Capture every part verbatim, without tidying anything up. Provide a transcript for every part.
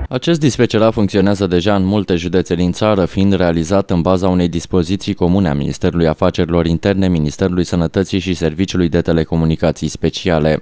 Acest dispecerat funcționează deja în multe județe din țară, fiind realizat în baza unei dispoziții comune a Ministerului Afacerilor Interne, Ministerului Sănătății și Serviciului de Telecomunicații Speciale.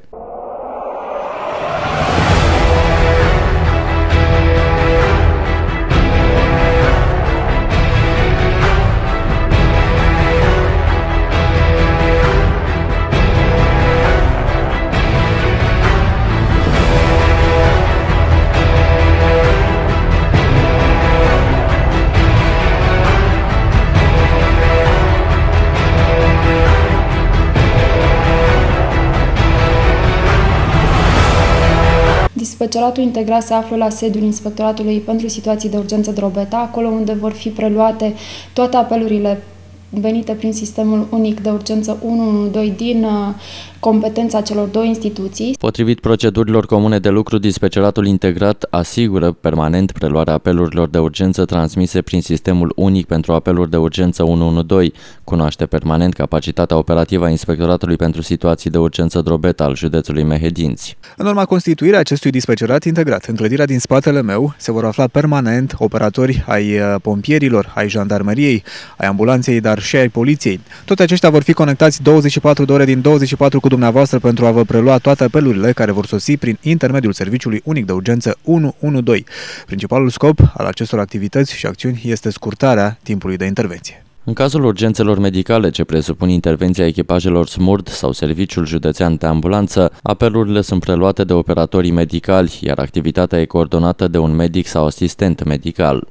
Dispeceratul integrat se află la sediul Inspectoratului pentru Situații de Urgență Drobeta, acolo unde vor fi preluate toate apelurile venite prin sistemul unic de urgență unu unu doi din competența celor două instituții. Potrivit procedurilor comune de lucru, dispeceratul integrat asigură permanent preluarea apelurilor de urgență transmise prin sistemul unic pentru apeluri de urgență unu unu doi. Cunoaște permanent capacitatea operativă a Inspectoratului pentru Situații de Urgență Drobeta al județului Mehedinți. În urma constituirii acestui dispecerat integrat, în clădirea din spatele meu se vor afla permanent operatori ai pompierilor, ai jandarmeriei, ai ambulanței, dar și ai poliției. Toți aceștia vor fi conectați douăzeci și patru de ore din douăzeci și patru cu dumneavoastră pentru a vă prelua toate apelurile care vor sosi prin intermediul serviciului unic de urgență unu unu doi. Principalul scop al acestor activități și acțiuni este scurtarea timpului de intervenție. În cazul urgențelor medicale ce presupun intervenția echipajelor SMURD sau Serviciul Județean de Ambulanță, apelurile sunt preluate de operatorii medicali, iar activitatea e coordonată de un medic sau asistent medical.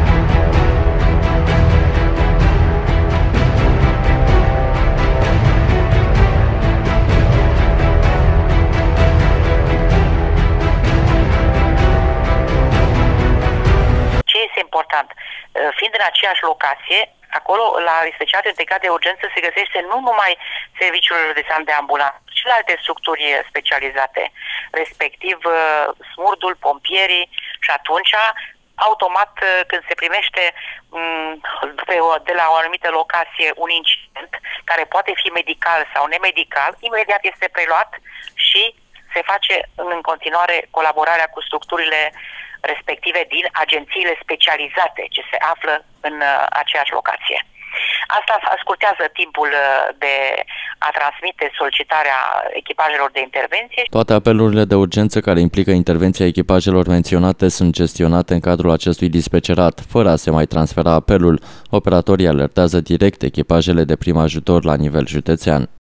Important. Fiind în aceeași locație, acolo, la Dispeceratul Integrat de Urgență, se găsește nu numai Serviciul Județean de Ambulanță, ci și alte structuri specializate, respectiv SMURD-ul, pompierii, și atunci, automat, când se primește de la o anumită locație un incident, care poate fi medical sau nemedical, imediat este preluat și se face în continuare colaborarea cu structurile respective din agențiile specializate ce se află în aceeași locație. Asta scurtează timpul de a transmite solicitarea echipajelor de intervenție. Toate apelurile de urgență care implică intervenția echipajelor menționate sunt gestionate în cadrul acestui dispecerat, fără a se mai transfera apelul. Operatorii alertează direct echipajele de prim ajutor la nivel județean.